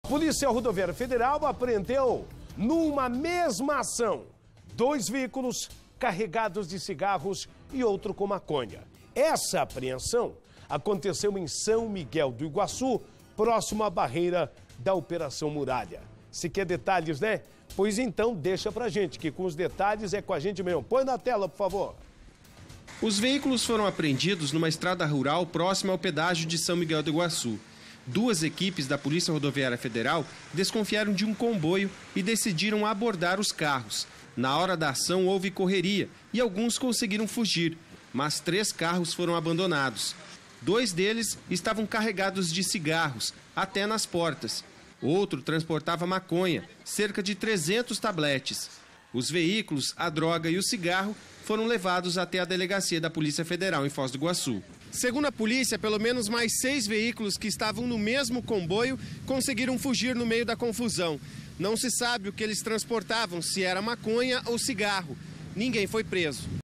Polícia Rodoviária Federal apreendeu, numa mesma ação, 2 veículos carregados de cigarros e outro com maconha. Essa apreensão aconteceu em São Miguel do Iguaçu, próximo à barreira da Operação Muralha. Se quer detalhes, né? Pois então deixa pra gente, que com os detalhes é com a gente mesmo. Põe na tela, por favor. Os veículos foram apreendidos numa estrada rural próxima ao pedágio de São Miguel do Iguaçu. 2 equipes da Polícia Rodoviária Federal desconfiaram de um comboio e decidiram abordar os carros. Na hora da ação houve correria e alguns conseguiram fugir, mas 3 carros foram abandonados. 2 deles estavam carregados de cigarros, até nas portas. Outro transportava maconha, cerca de 300 tabletes. Os veículos, a droga e o cigarro foram levados até a delegacia da Polícia Federal em Foz do Iguaçu. Segundo a polícia, pelo menos mais 6 veículos que estavam no mesmo comboio conseguiram fugir no meio da confusão. Não se sabe o que eles transportavam, se era maconha ou cigarro. Ninguém foi preso.